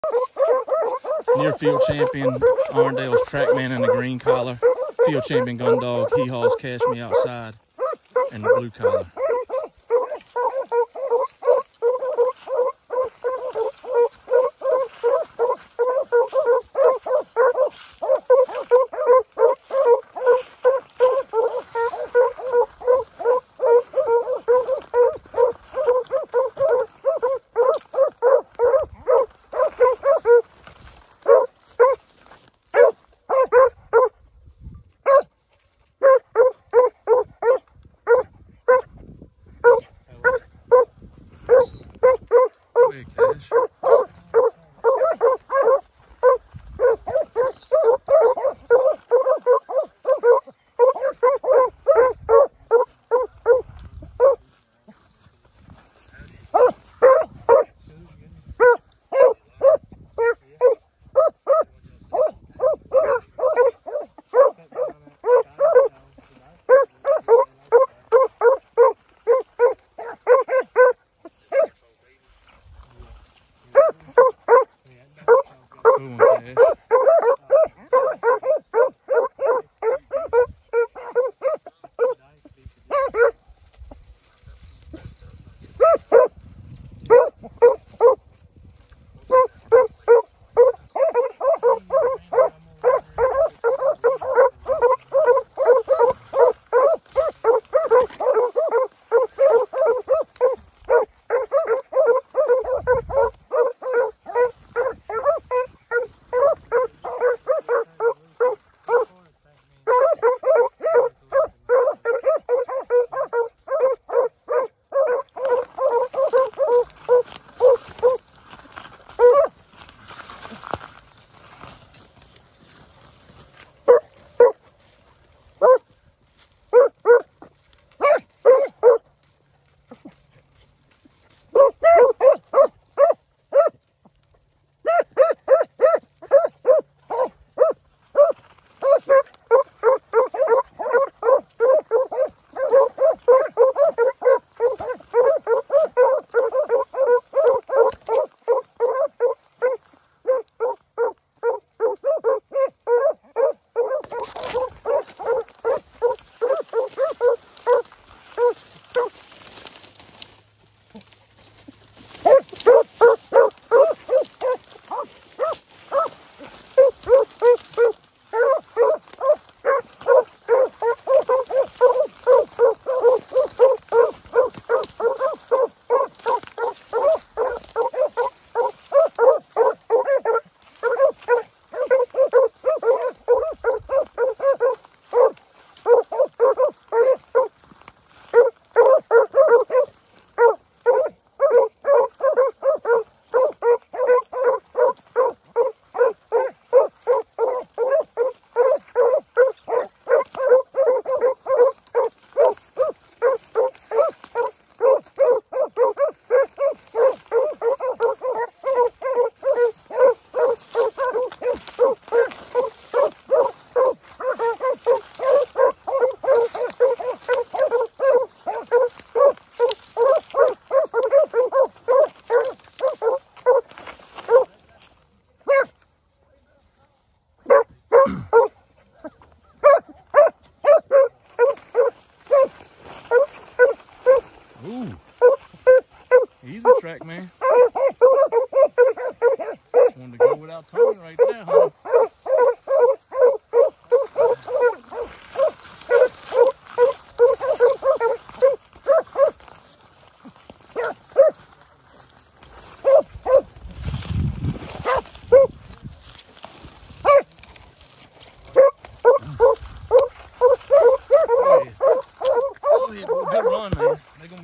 Near field champion Arndale's Trackman in the green collar. Field champion Gun Dog Hee Haw's Cash Me Outside in the blue collar. Trackman. Wanted to go without Tony right there, huh? Good run, man. They're gonna be.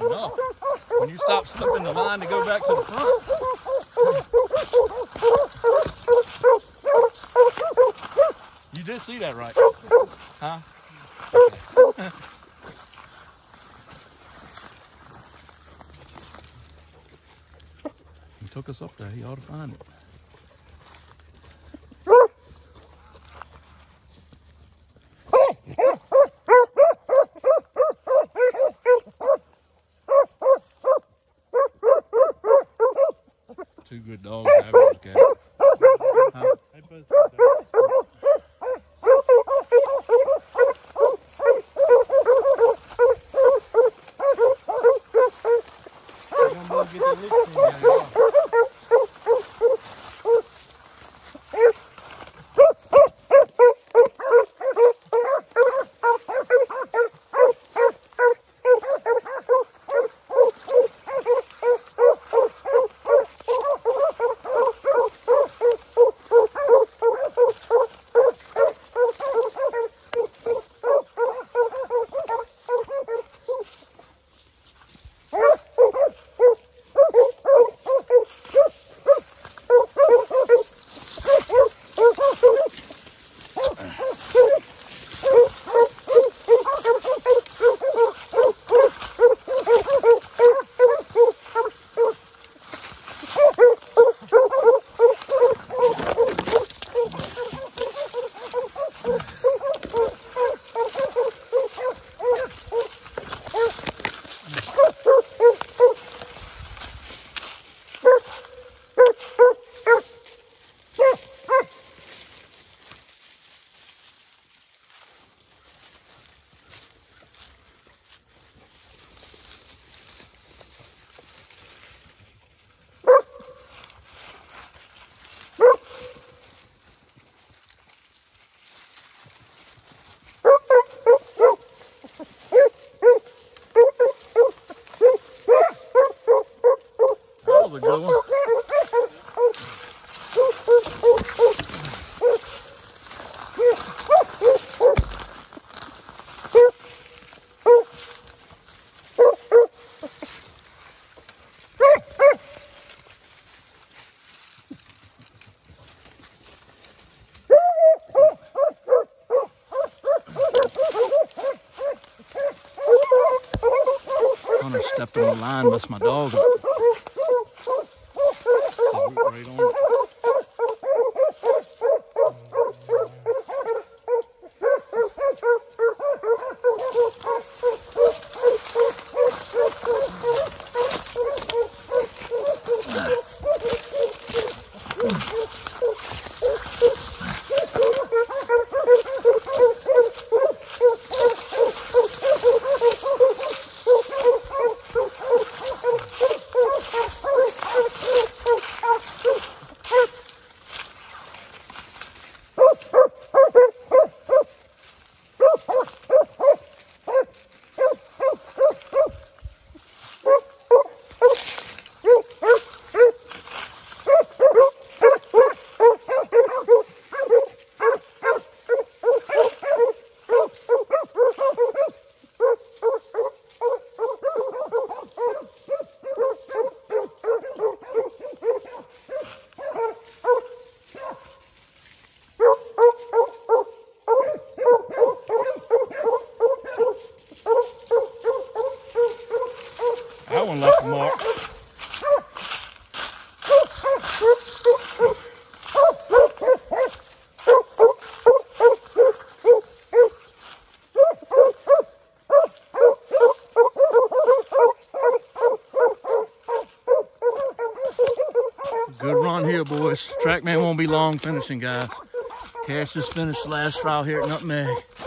had enough. When you stop slipping the line to go back to the front. You did see that, right? Huh? Okay. He took us up there. He ought to find it. Two good dogs. Have a look at it. Huh? A good one. Hunter stepped on the line, messed my dog up. Right on it. That one left a mark. Good run here, boys. Trackman won't be long finishing, guys. Cash just finished the last trial here at Nutmeg.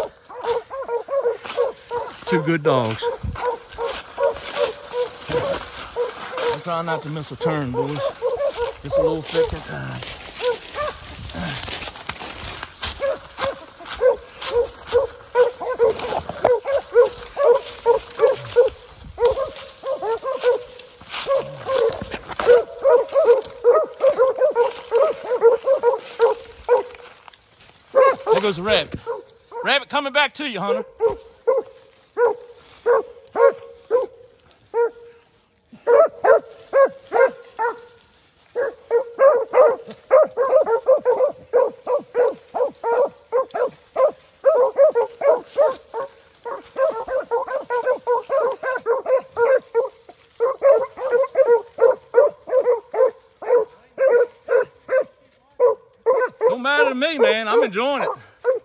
Two good dogs. I'm trying not to miss a turn, boys. Just a little thicker time. There goes the rabbit. Rabbit coming back to you, Hunter. me, man. I'm enjoying it.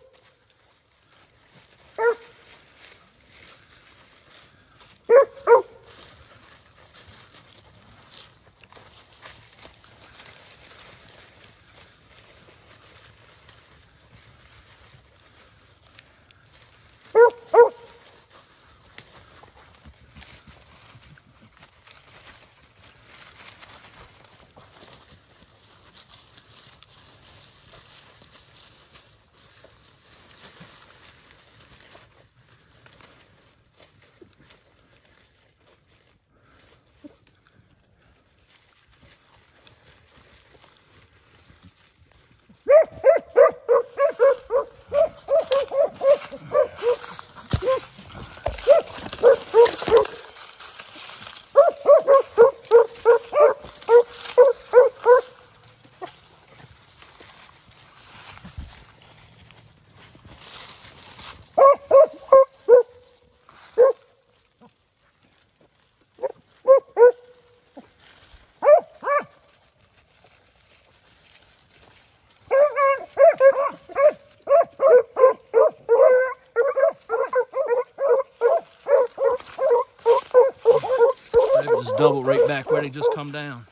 Just double right back where they just come down.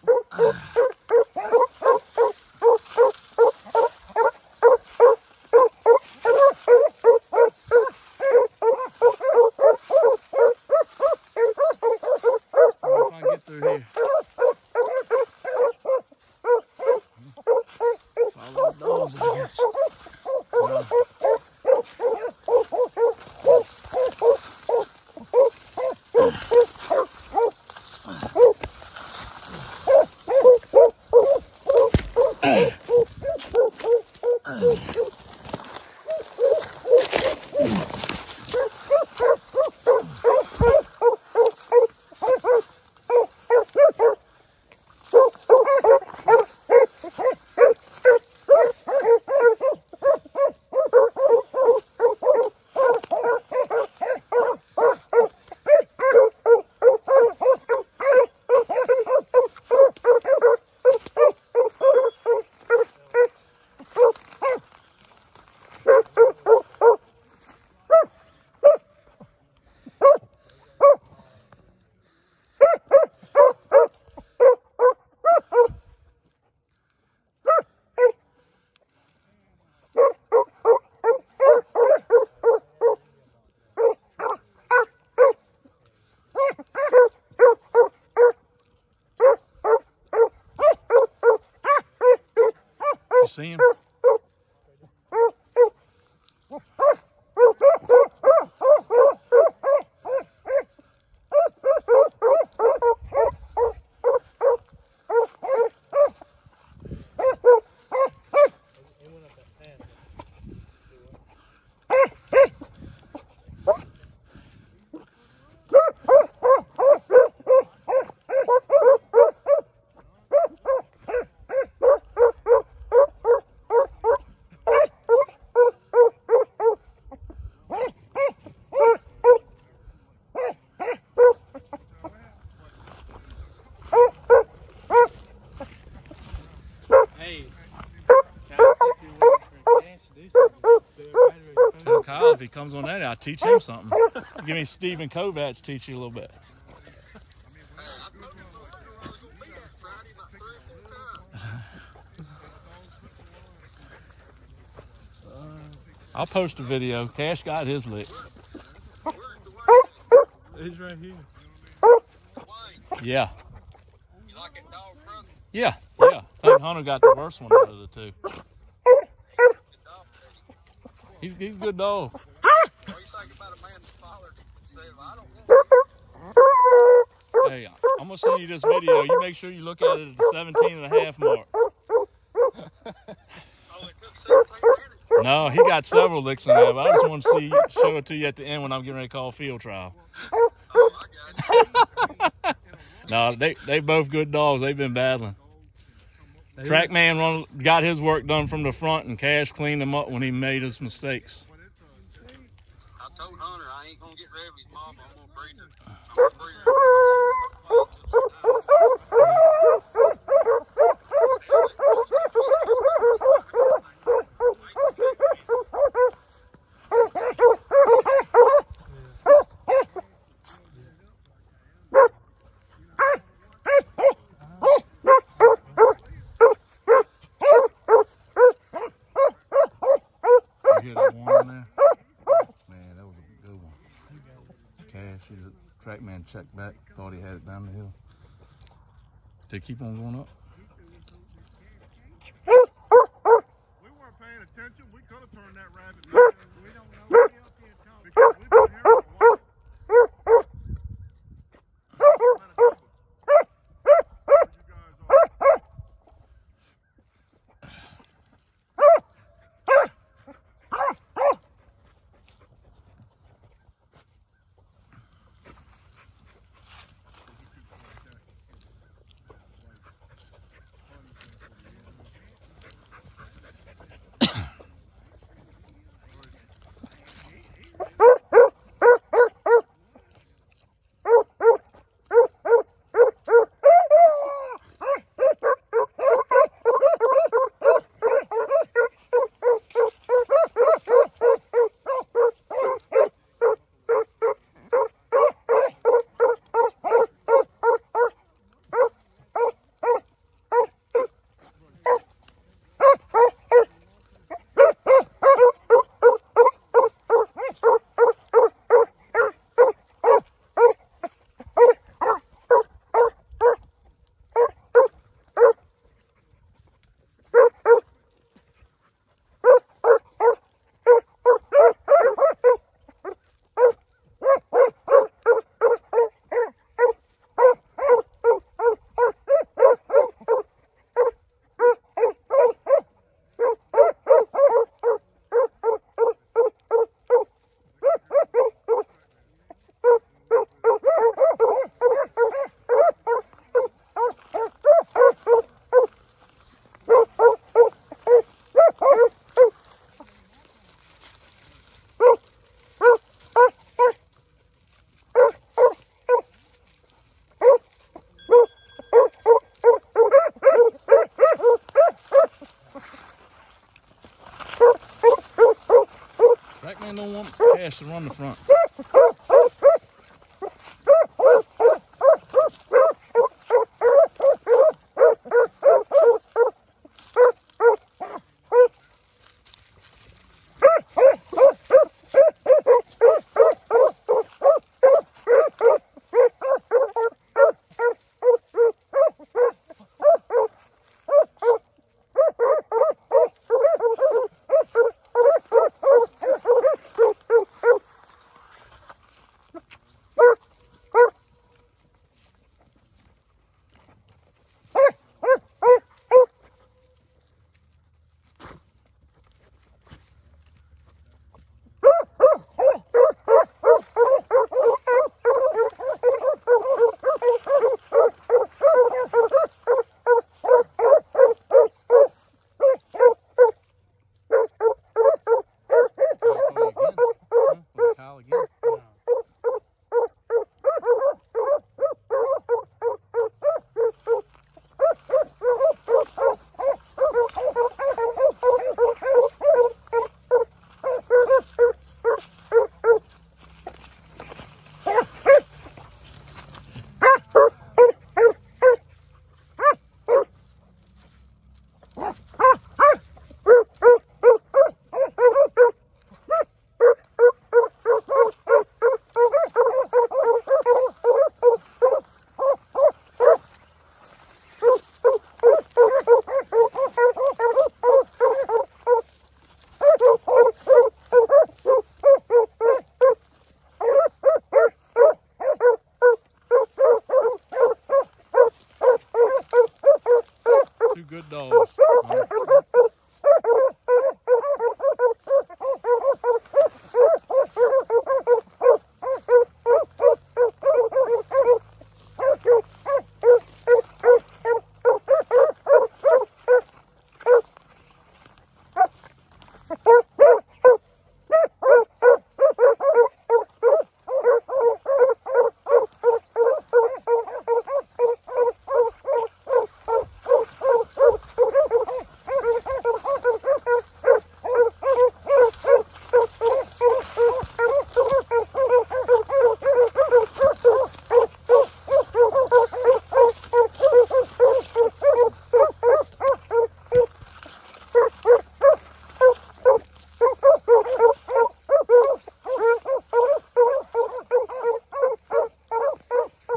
If I can get through here. Follow the dogs, I guess. You see him? Kyle, if he comes on that, I'll teach him something. Give me Stephen Kovacs to teach you a little bit. I'll post a video. Cash got his licks. He's right here. Yeah. You like it, dog, brother? Yeah, yeah. I think Hunter got the worst one out of the two. He's a good dog. What do you think about a man's father saying, I don't want Hey, I'm going to send you this video. You make sure you look at it at the 17.5 mark. Oh, it took 17 minutes. No, he got several licks in there, but I just want to show it to you at the end when I'm getting ready to call field trial. Oh, I got it. No, they both good dogs. They've been battling. Trackman got his work done from the front, and Cash cleaned him up when he made his mistakes. I told Hunter I ain't gonna get Revy's mom. I'm gonna breed her. I'm gonna breed her. checked back. Thought he had it down the hill. Did it keep on going up? We weren't paying attention. We could have turned that rabbit. We don't know. Because we've been here for a while. Trackman don't want Cash to run the front. Good dogs.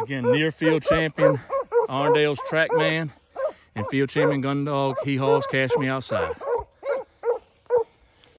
Again, near field champion Arndale's Trackman and field champion Gundog Hee Haws Cash Me Outside.